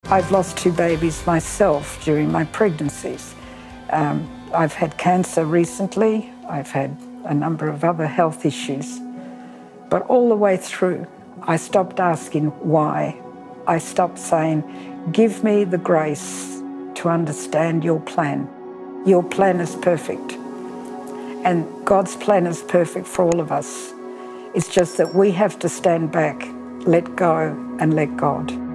I've lost 2 babies myself during my pregnancies. I've had cancer recently. I've had a number of other health issues. But all the way through, I stopped asking why. I stopped saying, give me the grace to understand your plan. Your plan is perfect. And God's plan is perfect for all of us. It's just that we have to stand back, let go, and let God.